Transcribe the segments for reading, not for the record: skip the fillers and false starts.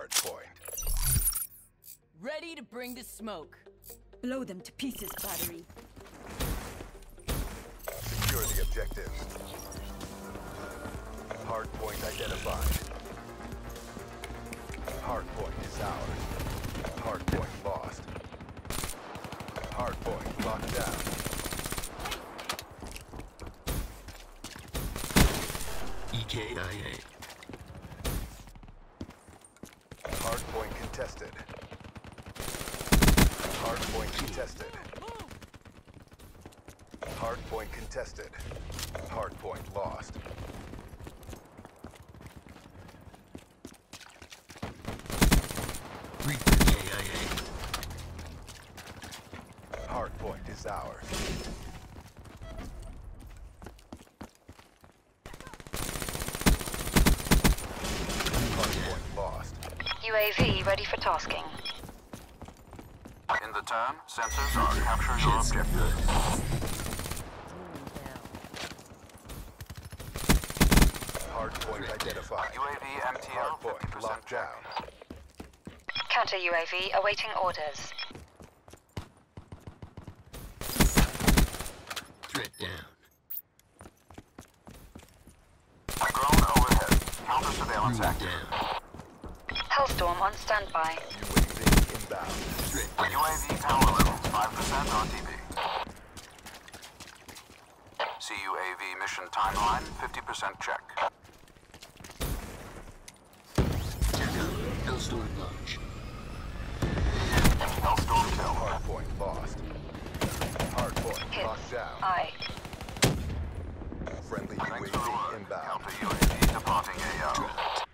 hard point. Ready to bring the smoke. Blow them to pieces, battery. Secure the objectives. Hard point identified. Hard point is ours. Hard point lost. Hard point locked down. EKIA. Hard point contested. Hard point contested. Hard point contested. Hard point lost. Reaper KIA. Hard point is ours. Hard point lost. UAV ready for tasking. In the turn, sensors are capture your objective. Hard point identified. UAV MTL Hard point 50% locked check. down. Counter UAV awaiting orders. Threat down. Drone overhead. Counter surveillance Ruin active. down. Hellstorm on standby. UAV inbound. Threat down. UAV power levels 5% RTB. CUAV mission timeline 50% check. Hellstorm launch. Hellstorm kill. Hard point lost. Hard point locked Hits. down. Aye. Friendly Thanks for the UAV word. inbound. Counter UAV departing AO. Dropped.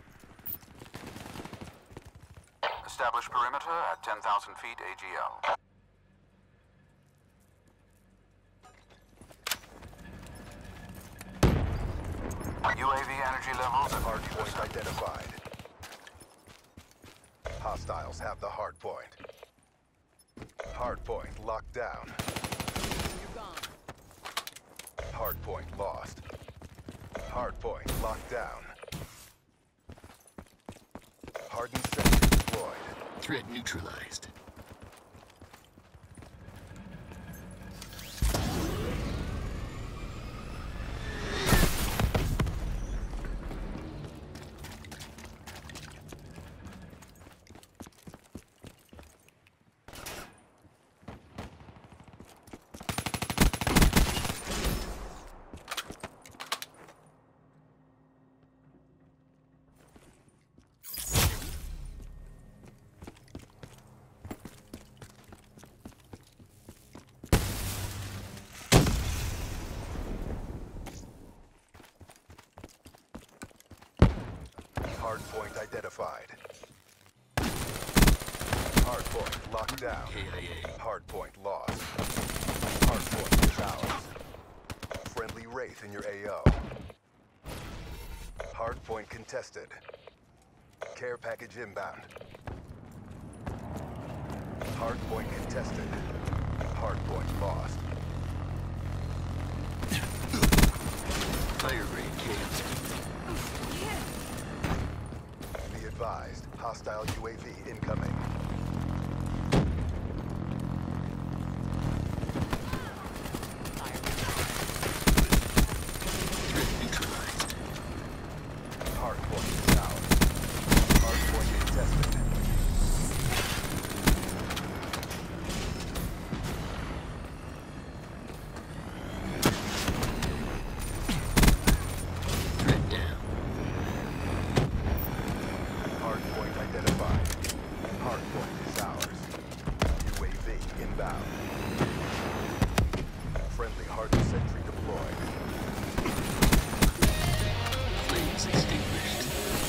Establish perimeter at 10,000 feet AGL. UAV energy levels at Hard point 30%. identified. Hostiles have the hard point. Hard point locked down. You're gone. Hard point lost. Hard point locked down. Hardened sentry deployed. Threat neutralized. Hard point identified. Hard point locked down. KIA. Hard point lost. Hard point is ours. Friendly Wraith in your AO. Hard point contested. Care package inbound. Hard point contested. Hard point lost. Fire rate canceled. Be advised, hostile UAV incoming. Threat neutralized. Hard point is ours. Hard point contested. Threat down. Hard point identified. Hard point is ours. UAV inbound. Friendly hardened sentry deployed. Flames extinguished.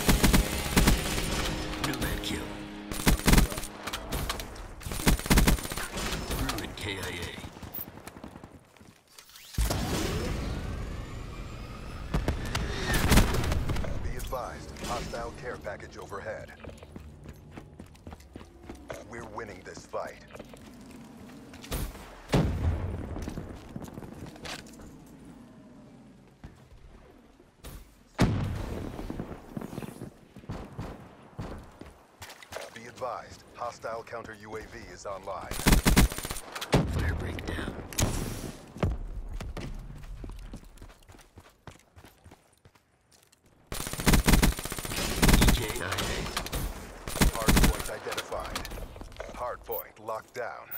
Nomad kill. Ruin KIA. Be advised, hostile care package overhead. We're winning this fight. advised, hostile counter UAV is online. Fire breakdown. EJIA. Hardpoint identified. Hardpoint locked down.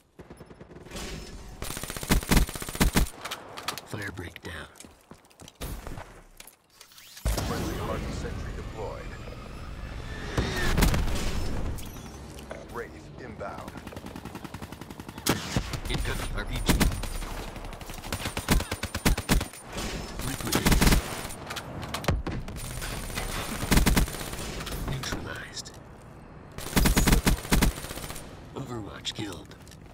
Fire breakdown. Friendly hardened sentry deployed. Wraith inbound. Incoming RPG. Liquidated. Neutralized. Overwatch killed.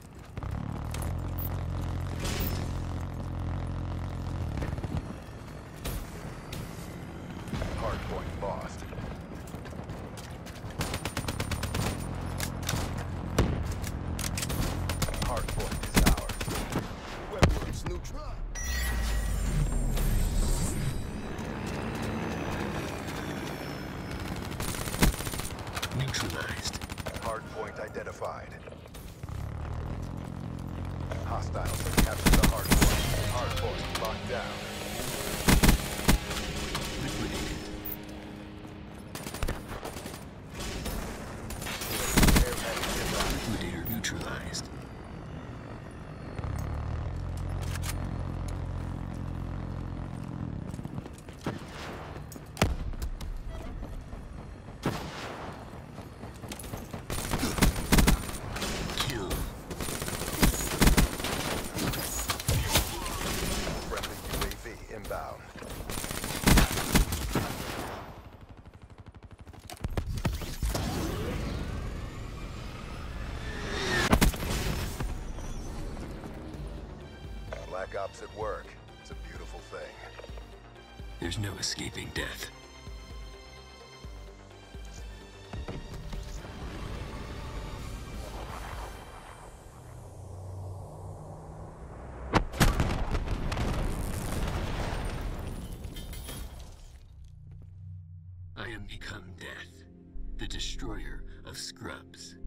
Hardpoint lost. Hardpoint is ours. Webworks neutral. Neutralized. Hardpoint identified. Hostiles have captured the hardpoint. Hardpoint locked down. Liquidated. Airhead inbound. Liquidator neutralized. Kill. Friendly UAV inbound. Black Ops at work. It's a beautiful thing. There's no escaping death. I am become death, the destroyer of scrubs.